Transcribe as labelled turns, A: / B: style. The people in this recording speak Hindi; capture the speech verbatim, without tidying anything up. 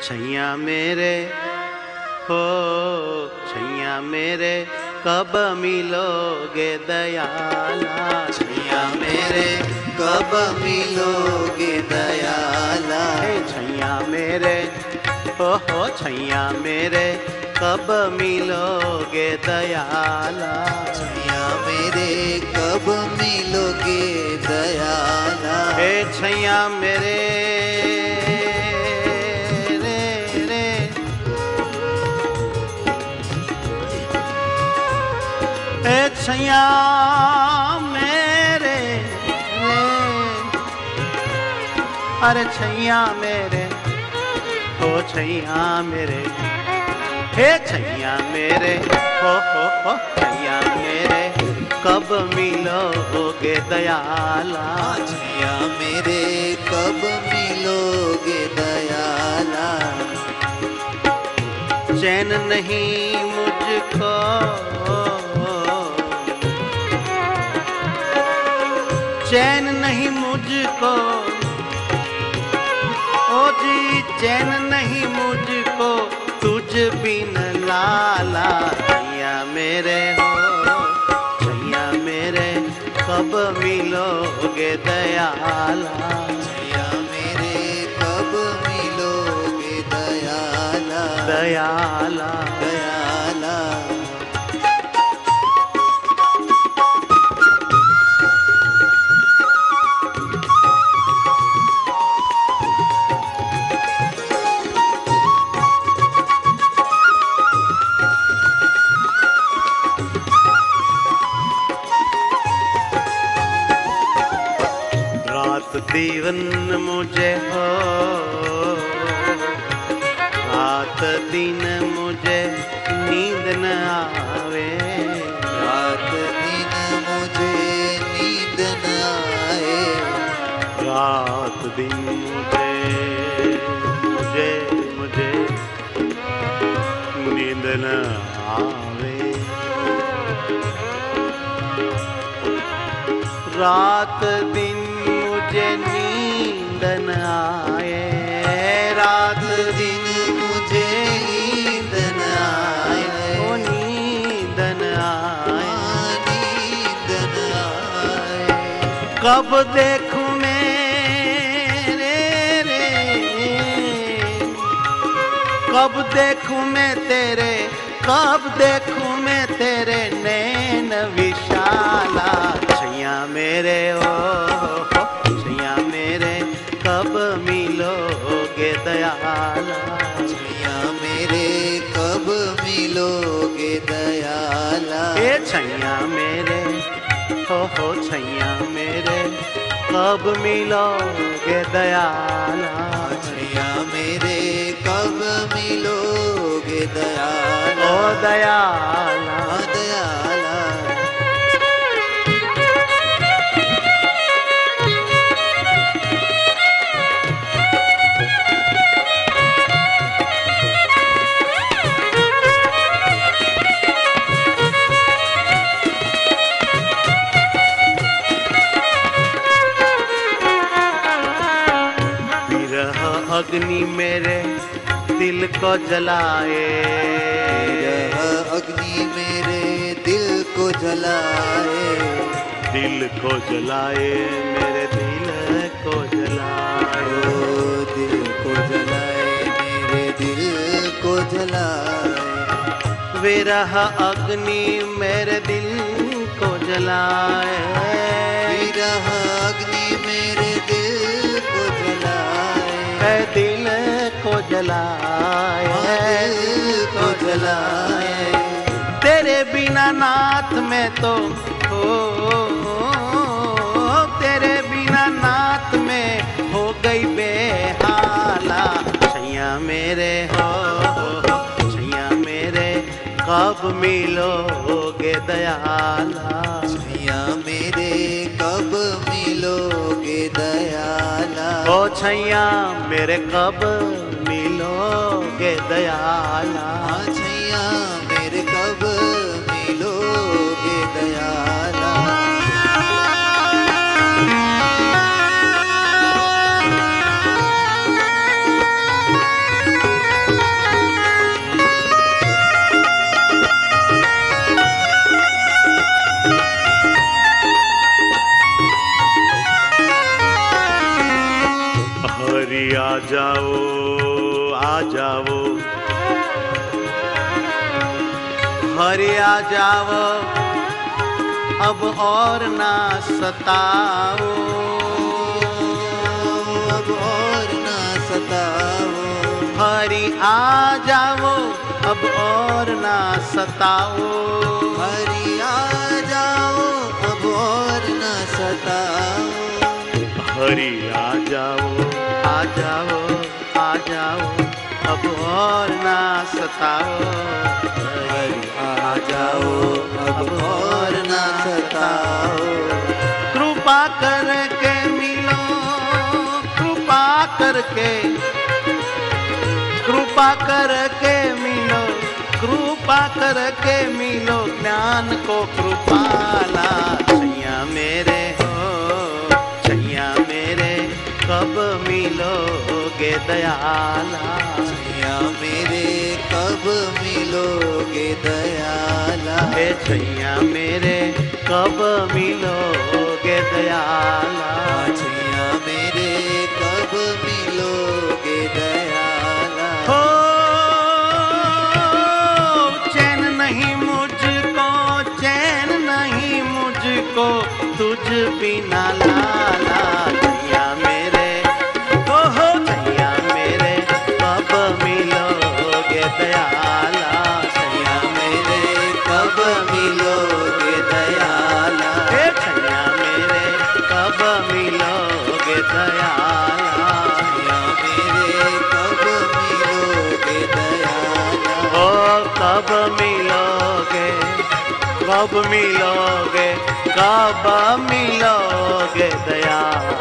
A: छैया मेरे हो छैया मेरे कब मिलोगे दयाला।
B: छैया मेरे कब मिलोगे दयाला।
A: छैया मेरे हो हो छैया मेरे कब मिलोगे दयाला।
B: छैया मेरे कब मिलोगे दयाला।
A: हे छैया मेरे रे रे हे छैया मेरे रे अरे छैया मेरे हो छैया मेरे हे छैया मेरे हो हो हो छैया मेरे कब मिलोगे दयाला।
B: छैया मेरे कब मिलोगे दयाला।
A: चैन नहीं मुझको चैन नहीं मुझको ओ जी चैन नहीं मुझको तुझ बिन लाला। छैया मेरे हो छैया मेरे कब मिलोगे दयाला।
B: छैया मेरे कब मिलोगे दयाला।
A: दयाला
B: दयाला।
A: दीवन मुझे हो रात दिन मुझे नींद न आवे।
B: रात दिन मुझे नींद न आए।
A: रात दिन मुझे मुझे मुझे नींद न आवे। रात दिन मुझे नींद न आए। रात
B: दिन मुझे नींद न आए।
A: ओ नींद न आए।
B: नींद न आए।
A: कब देखूं मैं रे रे कब देखूं मैं तेरे कब देखूं मैं तेरे नैन विशाला। छैया मेरे ओ छैया मेरे कब मिलोगे दयाला।
B: छैया मेरे कब मिलोगे दयाला।
A: ए छैया मेरे हो हो छैया मेरे कब मिलोगे दयाला।
B: छैया मेरे कब मिलोगे दयाला।
A: ओ दयाला
B: दयाला।
A: अग्नि मेरे दिल को जलाए।
B: यह अग्नि मेरे दिल को जलाए।
A: दिल को जलाए मेरे दिल को जलाए।
B: ओ दिल को जलाए मेरे दिल को जलाए।
A: विरह अग्नि मेरे दिल को जलाए।
B: विरह अग्नि मेरे दिल को जलाए।
A: दिल को जलाए।
B: दिल को जलाए।
A: तेरे बिना नाथ में तो हो तेरे बिना नाथ में हो गई बेहाला। छैया मेरे हो छैया मेरे कब मिलोगे दयाला।
B: छैया मेरे कब मिलोगे दयाला।
A: ओ छैया मेरे कब मिलोगे दयाला।
B: छैया मेरे कब मिलोगे दयाला।
A: जाओ आ जाओ हरि आ जाओ अब और ना सताओ
B: अब और ना सताओ
A: हरि आ जाओ अब और ना सताओ
B: हरि आ जाओ अब और ना सताओ
A: हरि आ जाओ आ जाओ आ जाओ अब और ना सताओ
B: हरि आ जाओ अब और ना सताओ
A: कृपा करके मिलो कृपा करके कृपा करके मिलो कृपा करके मिलो ज्ञान को कृपाला छैया मेरे हो छैया मेरे कब मिलोगे दयाला
B: छैया मेरे कब मिलोगे दयाला
A: हे छैया मेरे कब मिलोगे दयाला
B: छैया मेरे कब मिलोगे दयाला
A: हो चैन नहीं मुझको चैन नहीं मुझको तुझ बिना लाला छैया मेरे हो हो छैया मेरे कब मिलोगे दयाला
B: छैया मेरे कब मिलोगे दयाला
A: हे छैया मेरे कब मिलोगे दयाला
B: छैया मेरे कब मिलोगे दयाला
A: ओ कब मिलोगे कब मिलोगे कब मिलोगे दया